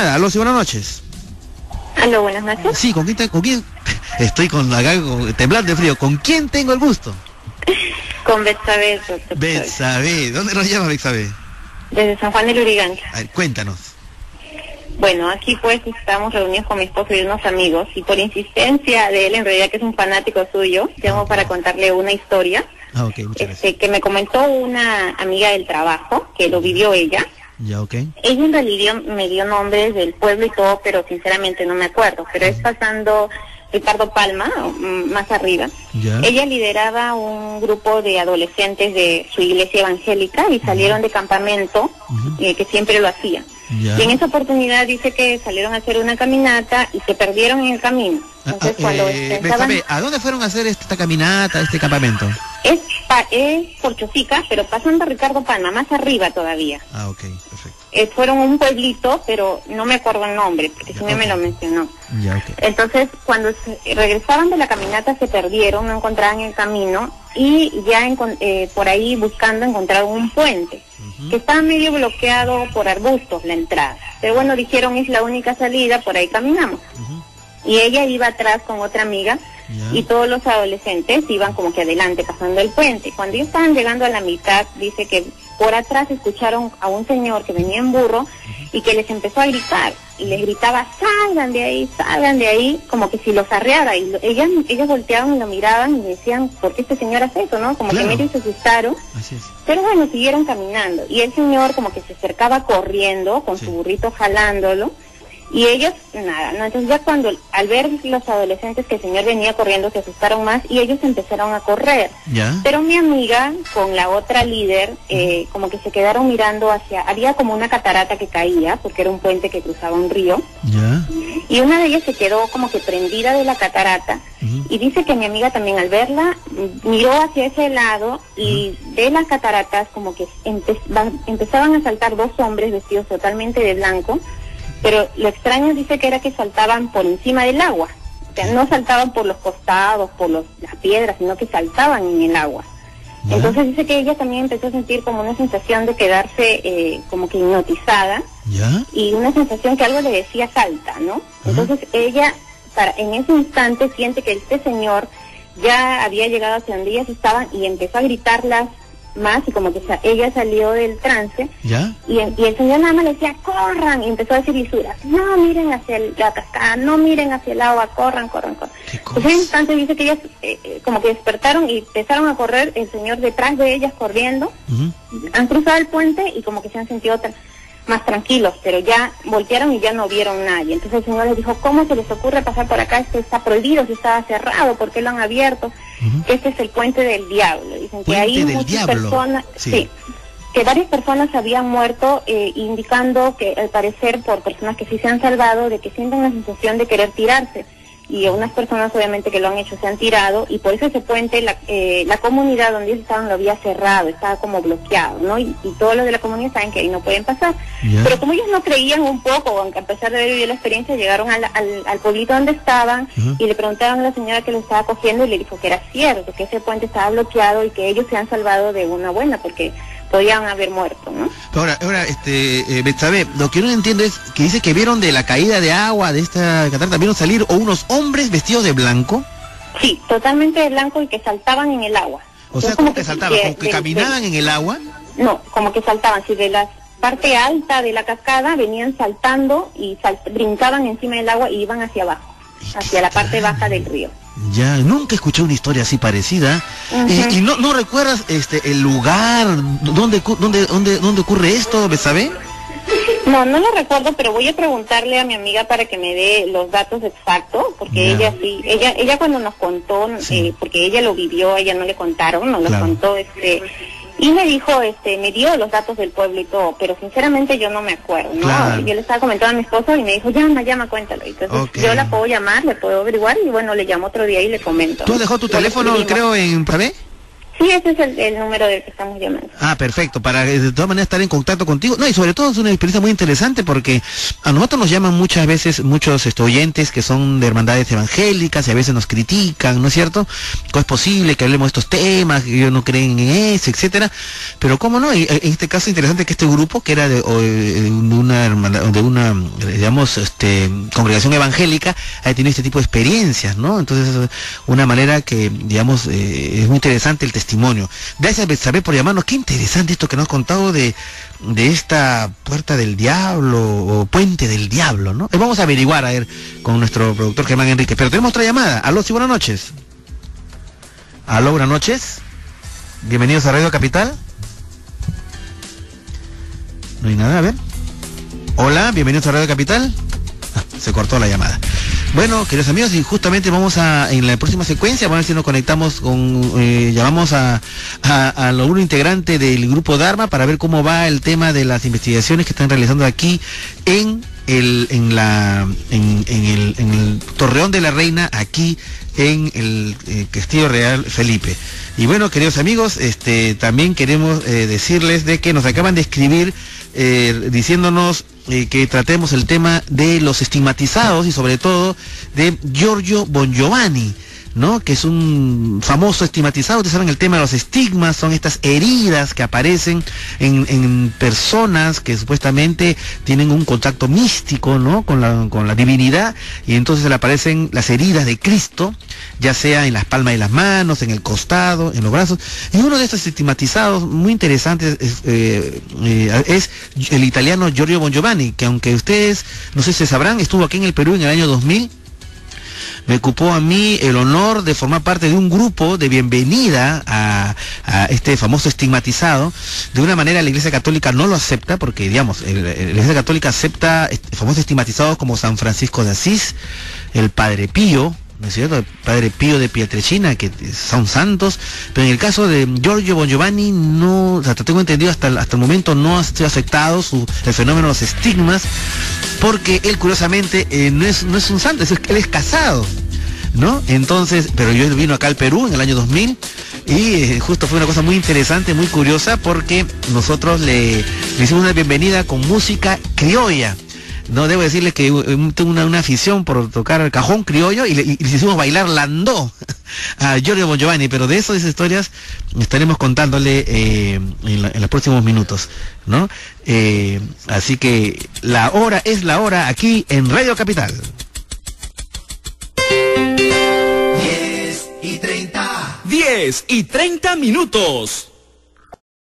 Aló, sí, buenas noches. Aló, buenas noches. Sí, ¿con quién? Estoy temblando de frío. ¿Con quién tengo el gusto? Con Betsabe. Betsabe. ¿Dónde nos llama Betsabe? Desde San Juan de Lurigancho. A ver, cuéntanos. Bueno, aquí pues estamos reunidos con mi esposo y unos amigos, y por insistencia de él, en realidad que es un fanático suyo, llamo para contarle una historia. Ok, muchas gracias. Que me comentó una amiga del trabajo, que lo vivió ella. Ya, ok. Ella en realidad me dio nombres del pueblo y todo, pero sinceramente no me acuerdo. Pero es pasando Ricardo Palma, más arriba. Ya. Ella lideraba un grupo de adolescentes de su iglesia evangélica y salieron de campamento, que siempre lo hacían. Ya. Y en esa oportunidad dice que salieron a hacer una caminata y se perdieron en el camino. Entonces cuando pensaban... ¿A dónde fueron a hacer esta caminata, este campamento? Es por Chosica, pero pasando a Ricardo Palma, más arriba todavía. Ah, ok, perfecto. Fueron un pueblito, pero no me acuerdo el nombre, porque si no me lo mencionó. Ya, ok. Entonces, cuando regresaban de la caminata se perdieron, no encontraban el camino, y ya por ahí buscando encontraron un puente, que estaba medio bloqueado por arbustos la entrada. Pero bueno, dijeron, es la única salida, por ahí caminamos. Y ella iba atrás con otra amiga, y todos los adolescentes iban como que adelante, pasando el puente. Cuando ellos estaban llegando a la mitad, dice que por atrás escucharon a un señor que venía en burro y que les empezó a gritar, y les gritaba, salgan de ahí, como que si los arreara, y ellos volteaban y lo miraban y decían, ¿por qué este señor hace eso, no? Como que medio se asustaron. Así es. Pero bueno, siguieron caminando, y el señor como que se acercaba corriendo, con su burrito jalándolo, y ellos, nada, ¿no? Entonces ya al ver los adolescentes que el señor venía corriendo, se asustaron más y ellos empezaron a correr. ¿Ya? Pero mi amiga, con la otra líder, como que se quedaron mirando había como una catarata que caía, porque era un puente que cruzaba un río. ¿Ya? Y una de ellas se quedó como que prendida de la catarata, y dice que mi amiga también al verla, miró hacia ese lado, y de las cataratas como que empezaban a saltar dos hombres vestidos totalmente de blanco. Pero lo extraño dice que era que saltaban por encima del agua. O sea, no saltaban por los costados, por las piedras, sino que saltaban en el agua. ¿Ya? Entonces dice que ella también empezó a sentir como una sensación de quedarse como que hipnotizada. ¿Ya? Y una sensación que algo le decía salta, ¿no? Entonces ella, en ese instante, siente que este señor ya había llegado hacia donde ellas estaban y empezó a gritarlas más, y como que ella salió del trance. ¿Ya? Y el señor nada más le decía, corran, y empezó a decir lisuras, no miren hacia la cascada, no miren hacia el agua, corran. Pues en ese instante dice que ellas como que despertaron y empezaron a correr, el señor detrás de ellas corriendo, han cruzado el puente y como que se han sentido más tranquilos, pero ya voltearon y ya no vieron nadie. Entonces el señor les dijo, ¿cómo se les ocurre pasar por acá? Esto está prohibido, si estaba cerrado, ¿por qué lo han abierto? Este es el puente del diablo. Dicen que ahí muchas personas, que varias personas habían muerto, indicando que al parecer por personas que sí se han salvado, de que sienten la sensación de querer tirarse. Y unas personas obviamente que lo han hecho se han tirado, y por eso ese puente, la comunidad donde ellos estaban lo había cerrado, estaba como bloqueado, ¿no? Y todos los de la comunidad saben que ahí no pueden pasar. Pero como ellos no creían un poco, aunque a pesar de haber vivido la experiencia, llegaron al pueblito donde estaban y le preguntaron a la señora que lo estaba cogiendo, y le dijo que era cierto, que ese puente estaba bloqueado y que ellos se han salvado de una buena, porque podían haber muerto, ¿no? Ahora, Betsabe, lo que no entiendo es que dice que vieron de la caída de agua de esta catarata, vieron salir unos hombres vestidos de blanco. Sí, totalmente de blanco, y que saltaban en el agua. O sea, ¿cómo que saltaban? ¿Como que caminaban en el agua? No, como que saltaban, si de la parte alta de la cascada venían saltando y brincaban encima del agua y iban hacia abajo, hacia la parte baja del río. Ya, nunca escuché una historia así parecida. ¿Y no recuerdas el lugar donde ocurre esto, Betsabe? No lo recuerdo, pero voy a preguntarle a mi amiga para que me dé los datos exactos, porque ella cuando nos contó, porque ella lo vivió, ella no le contaron, nos lo contó, y me dijo, me dio los datos del pueblo y todo, pero sinceramente yo no me acuerdo, ¿no? Yo le estaba comentando a mi esposo y me dijo, llama, cuéntalo. Entonces yo la puedo llamar, le puedo averiguar, y bueno, le llamo otro día y le comento. ¿Tú dejó tu teléfono, creo, en Pavé? Sí, ese es el número del que estamos llamando. Ah, perfecto, para de todas maneras estar en contacto contigo. No, y sobre todo es una experiencia muy interesante porque a nosotros nos llaman muchas veces muchos oyentes que son de hermandades evangélicas y a veces nos critican, ¿no es cierto? ¿Cómo es posible que hablemos de estos temas, que ellos no creen en eso, etcétera? Pero cómo no, en este caso es interesante que este grupo, que era de una hermandad, de una, digamos, congregación evangélica, haya tenido este tipo de experiencias, ¿no? Entonces, una manera que, digamos, es muy interesante el testimonio. Gracias, Betsabe, por llamarnos. Qué interesante esto que nos has contado de esta puerta del diablo o puente del diablo, ¿no? Vamos a averiguar, a ver, con nuestro productor Germán Enrique. Pero tenemos otra llamada. Aló, sí, buenas noches. Aló, buenas noches. Bienvenidos a Radio Capital. No hay nada, a ver. Hola, bienvenidos a Radio Capital. Se cortó la llamada. Bueno, queridos amigos, y justamente vamos en la próxima secuencia, vamos a ver si nos conectamos llamamos a uno integrante del grupo Dharma para ver cómo va el tema de las investigaciones que están realizando aquí en el Torreón de la Reina, aquí en el Castillo Real Felipe. Y bueno, queridos amigos, también queremos decirles de que nos acaban de escribir diciéndonos que tratemos el tema de los estigmatizados y sobre todo de Giorgio Bongiovanni, ¿no? Que es un famoso estigmatizado. Ustedes saben el tema de los estigmas, son estas heridas que aparecen en personas que supuestamente tienen un contacto místico, ¿no? Con la divinidad, y entonces le aparecen las heridas de Cristo, ya sea en las palmas de las manos, en el costado, en los brazos. Y uno de estos estigmatizados muy interesantes es el italiano Giorgio Bongiovanni, que aunque ustedes, no sé si sabrán, estuvo aquí en el Perú en el año 2000. Me ocupó a mí el honor de formar parte de un grupo de bienvenida a este famoso estigmatizado. De una manera la Iglesia Católica no lo acepta, porque digamos, la Iglesia Católica acepta famosos estigmatizados como San Francisco de Asís, el Padre Pío, ¿no es cierto? El Padre Pío de Pietrelcina, que son santos, pero en el caso de Giorgio Bongiovanni no, o sea, tengo entendido hasta el momento no ha sido aceptado el fenómeno de los estigmas, porque él curiosamente no es un santo, él es casado, ¿no? Entonces, pero él vino acá al Perú en el año 2000 y justo fue una cosa muy interesante, muy curiosa, porque nosotros le hicimos una bienvenida con música criolla. No, debo decirles que tengo una afición por tocar el cajón criollo y le hicimos bailar landó a Giorgio Bongiovanni, pero de esas historias estaremos contándole en los próximos minutos, ¿no? Así que la hora es la hora aquí en Radio Capital. 10:30 minutos.